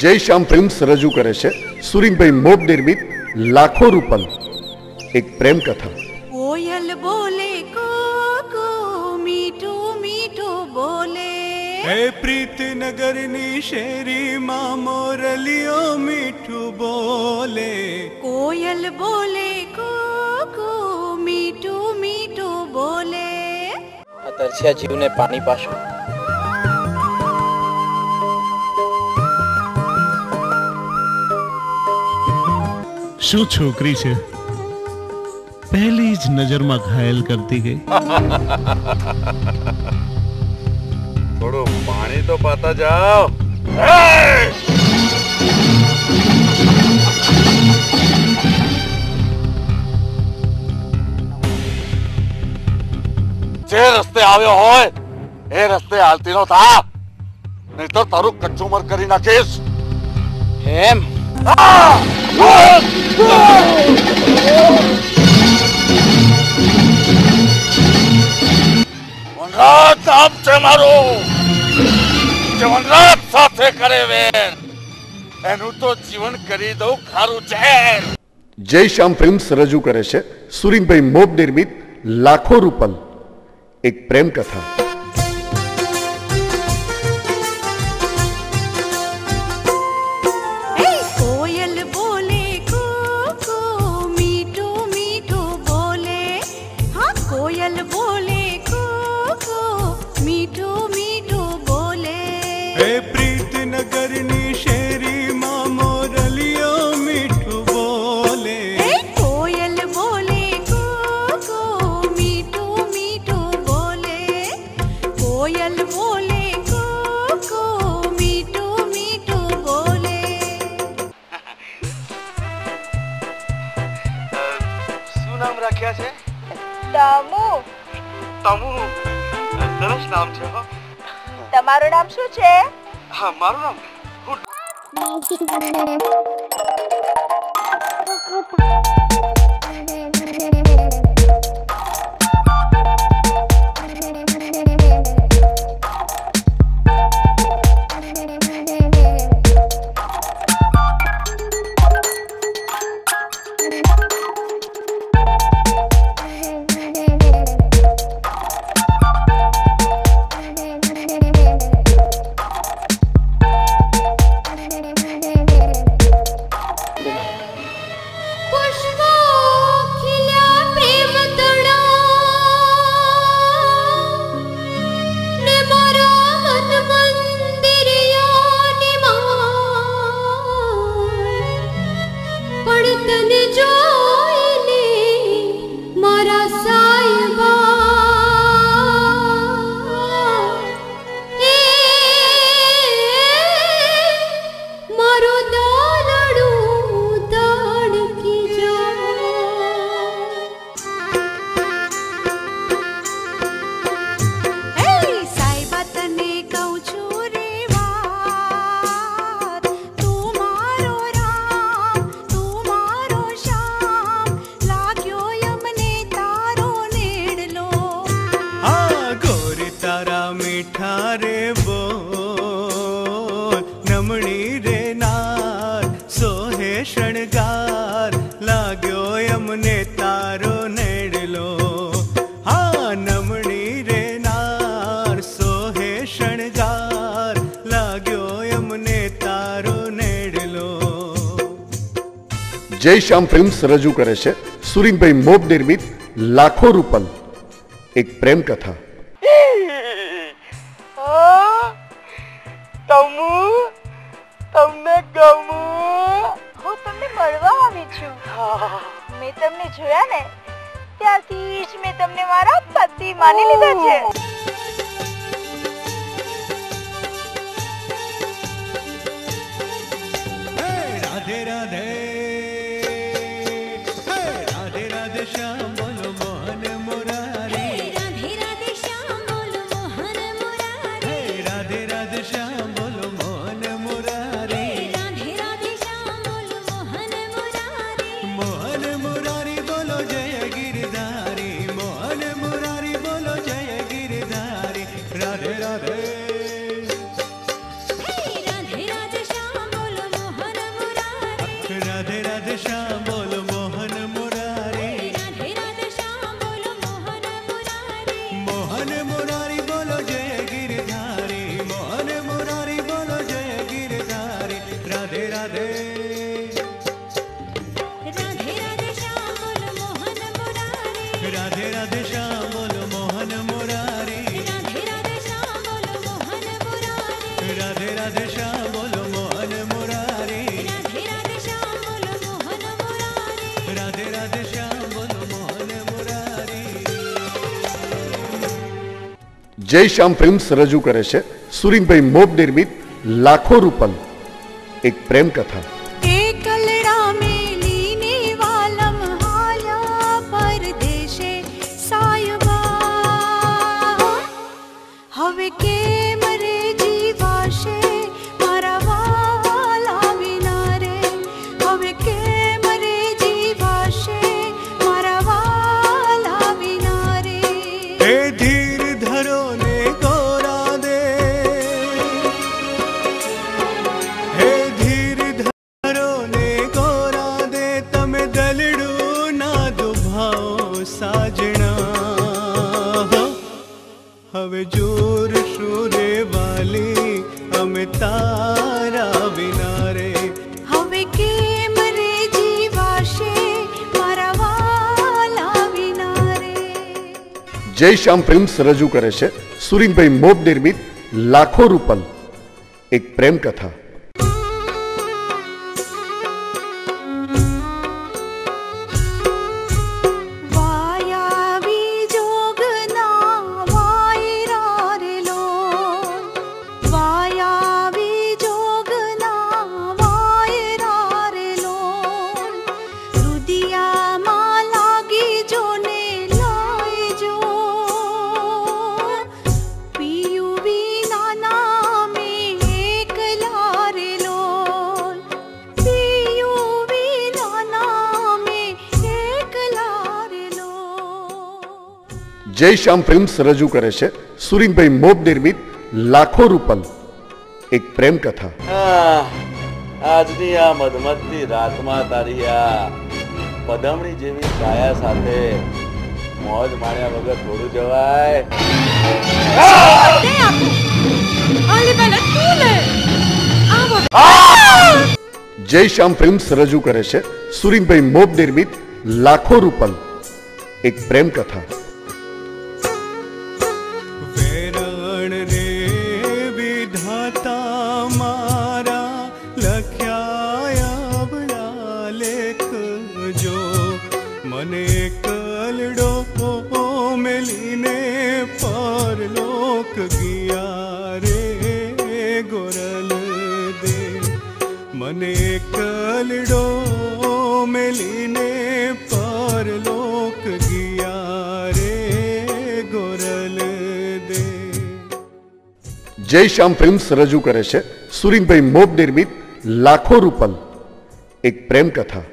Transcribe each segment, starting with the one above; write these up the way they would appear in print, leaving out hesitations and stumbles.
जय श्याम फिल्म्स रजू करे छे सुरीनभाई मोब निर्मित लाखों रूपन एक प्रेम कथा। कोयल बोले को मीठू मीठू बोले, हे प्रीत नगरनी शेरी माँ मोरलियो मीठू बोले। कोयल बोले को मीठू मीठू बोले। तरसिया जीव ने पानी पाशो। શું છોકરી છે, પહેલી જ નજરમાં ઘાયલ કરતી ગઈ। થોડું પાણી તો પાતા જાઓ। જે રસ્તે આવ્યો હોય એ રસ્તે હાલતી નો થા, નહીં તો તારું કચુમર કરી નાખીશ। એમ વનરાજ નામ છે મારું, જે વનરાજ સાથે કરે વેર એનું તો જીવન કરી દઉં ખારું ઝેર। जय श्याम फिल्म्स रजू करे छे सुरीनभाई मोब निर्मित लाखों रूपन एक प्रेम कथा। कोयल बोले को मीठू मीठू बोले, हाँ कोयल बोले को मीठू मीठू बोले। हे प्रीत नगरनी शेरी माँ मोरलियो मीठू बोले। कोयल बोले को मीठू मीठू बोले। कोयल बोले को मीठू मीठू बोले। શું નામ રાખ્યા છે? તમુ, તમુ સરસ નામ છે હો। તમારું નામ શું છે? હા મારું નામ जय श्याम फिल्म्स रजू करे छे सुरीनभाई मोब निर्मित लाखों रूपन एक प्रेम कथा। તમુ, તમને ગમું? હું તમને મળવા આવી છું। મેં તમને જોયા ને ત્યારથી જ મેં તમને મારા પતિ માની લીધા છે। राधे राधे, राधे राधे श्याम बोलो मोहन मुरारी। राधे राधे श्याम बोलो मोहन मुरारी। राधे राधे श्याम बोलो मोहन मुरारी। राधे राधे श्याम बोलो मोहन मुरारी। मोहन मुरारी बोलो जय गिरधारी। मोहन मुरारी बोलो जय गिरधारी। राधे राधे, राधे राधे श्याम बोलो જય શ્યામ ફિલ્મ્સ રજૂ કરે છે સુરીનભાઈ મોબ નિર્મિત લાખો રૂપલ, એક પ્રેમ કથા. એકલડા મેલીને વાલમ હાલ્યા પરદેશે સાયબા, હવે કેમ રે જીવાશે મારા વાલા વિના રે, હવે કેમ રે જીવાશે મારા વાલા વિના રે. એ ધીર ધરો ને ગોરા દે, હે ધીર ધરો ને ગોરા દે, તમે દલડું ના દુભાઓ સાજણા. હવે જોર શોરે વાલી અમે તારા વિના રે, હવે કેમ રે જીવાશે મારા વાલા વિના રે. જય શ્યામ ફિલ્મ્સ રજૂ કરે છે સુરીનભાઈ મોબ નિર્મિત લાખો રૂપલ, એક પ્રેમ કથા. વાયાવી જોગના વાયરા રે લો, વાયાવી જોગના વાયરા રે લો, રુદિયામાં લાગી જો ને લાય જો, પિયું વિના નામે એકલા રે લો, પિયું વિના નામે એકલા રે લો. જય શ્યામ ફિલ્મ્સ રજૂ કરે છે સુરીનભાઈ મોબ નિર્મિત લાખો રૂપલ, એક પ્રેમ કથા. આજની આ મધમતી રાતમાં તારી આ પદમણી જેવી કાયા સાથે મોજ માણ્યા વગર થોડું જવાય. જય શ્યામ ફિલ્મ્સ રજૂ કરે છે સુરીનભાઈ મોબ નિર્મિત લાખો રૂપલ, એક પ્રેમ કથા. વેરણ રે વિધાતા મારા લખ્યા બળા લેખ જો, મને કલડો મેલીને પરલોક ગયા રે ગોરલ દે, મને કલડો મેલીને પરલોક ગયા રે ગોરલ દે. જય શ્યામ ફિલ્મ્સ રજૂ કરે છે સુરીનભાઈ મોબ નિર્મિત લાખો રૂપલ, એક પ્રેમ કથા.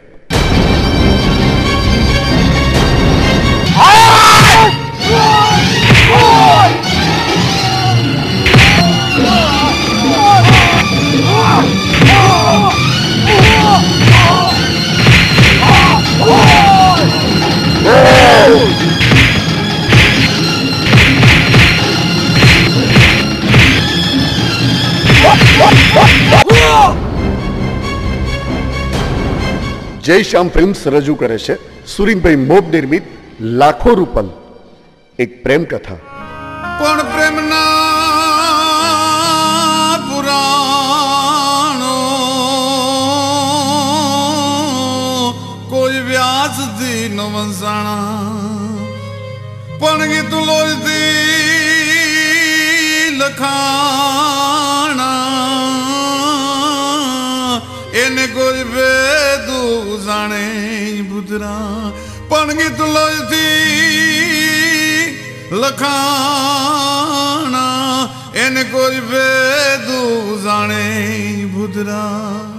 જય શ્યામ ફિલ્મ્સ રજૂ કરે છે સુરીનભાઈ મોબ નિર્મિત લાખો રૂપલ, એક પ્રેમ કથા. પણ પ્રેમના પુરાણો કોઈ વ્યાસથી ન વંસાણા, પણ ગીત લોહીથી લખાણા, એને કોઈ વેદું જાણે બુધરા, પણ ગીત લોહીથી લખાણા, એને કોઈ વેદું જાણે બુધરા.